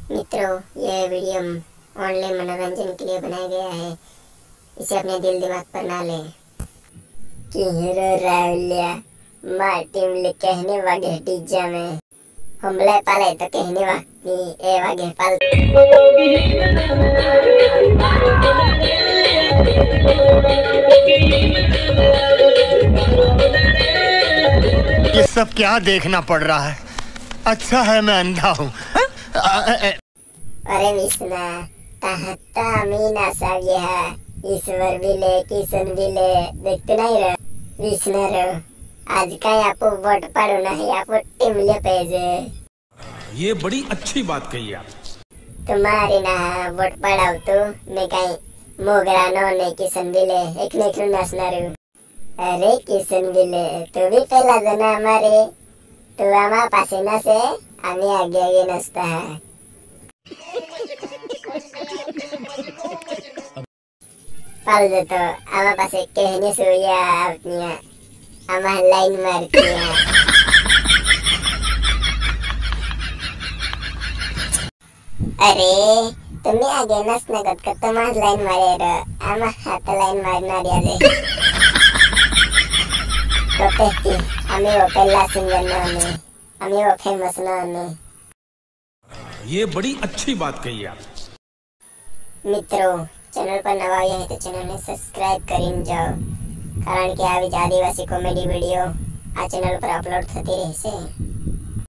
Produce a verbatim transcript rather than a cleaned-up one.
मित्रों, यह video only मनोरंजन के लिए बनाया गया है। इसे अपने दिल दिमाग पर ना लें। कि हीरो रावलिया मार्टिम ले कहने वागे टीजा में हमले पाले तो कहने वागी ए वागे पाल। ये सब क्या देखना पड़ रहा है? अच्छा है मैं अंधा हूँ। अरे विष्णा ताहता मीना सब ये है ईश्वर भी ले किशन भी ले देखते नहीं रहो विष्णा रहो आज का आपको वोट पड़ो नहीं आपको टिमले पेजे। ये बड़ी अच्छी बात कही आप। तुम्हारी ना वोट पड़ाओ तो मैं कहीं मोगरा नो ने किशन भी ले एक नेक्रू नाचना रू। अरे किशन भी ले तू भी पहला जना हमारे तू हमारे पासे ना से हमें आगे आगे नाचता है। पाल दे तो हमारे पासे कहने सोया अपनी हमारे लाइन मारती है। अरे तुम्हें आगे नाचना कद कद तुम्हारे लाइन मारे रो हमारे हाथ लाइन मारना दिया दे। तो कहती हमें वो पहला सिंगर ना हमें हमें वो फेमस ना हमें। ये बड़ी अच्छी बात कही आप। मित्रों, चैनल पर नवा आया है तो चैनल ने सब्सक्राइब कर जाओ कारण कि આવી જ આદિવાસી કોમેડી વિડીયો આ ચેનલ પર અપલોડ થતી રહેશે।